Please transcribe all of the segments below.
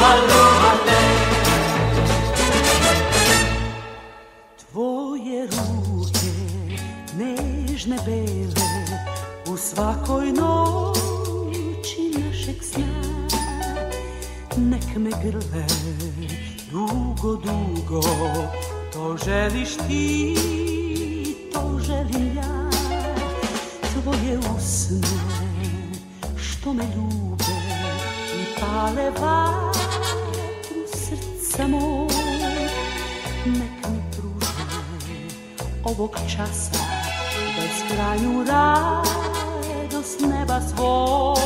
Tvoje ruke, nežne bele, u svakoj noći našeg sna, nek me grle dugo, dugo, to želiš ti, to želim ja. Tvoje usne, što me ljube i pale vatru srca moj, nek mi pruže ovog časa beskrajnu radost neba svoj.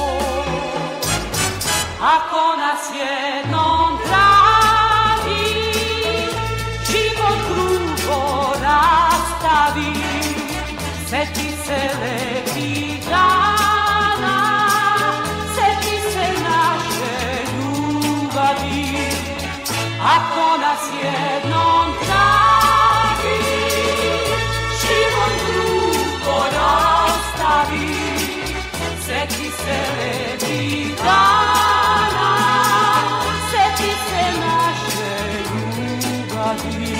Ako nas jednom travi, život krugo rastavi, seti se lepih dana, seti se naše ljubavi. Ako nas jednom travi, život krugo rastavi, seti se lepih dana, seti se naše ljubavi.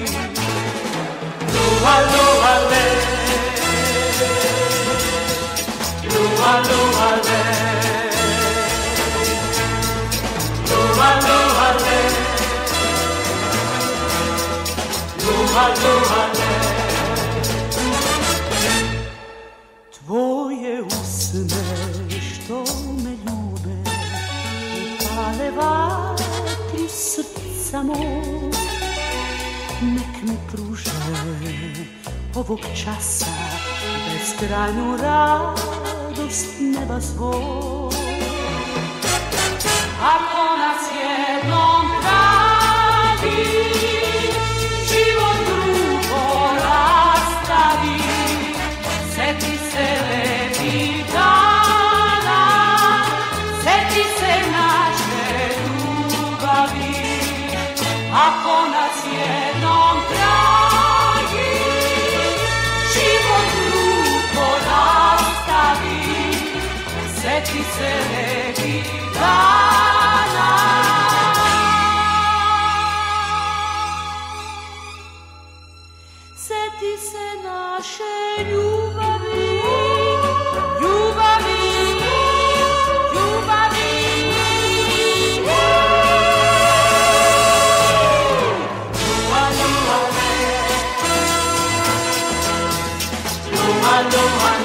Luha, luha, le, luha, luha, le, luha, luha, le, luha, luha, le. Tvoje usne što me ljube i pale vatru srca moj, nek mi pruže ovog časa beskrajnu radost neba svoj. Ako nas jednom pravi, život drugo rastavi, seti se lepih dana, seti se naše ljubavi. Ako nas jednom dragi, život drugo rastavi, seti se lepih dana, seti se naše ljubavi, ljubavi, ljubavi. Luha, luha,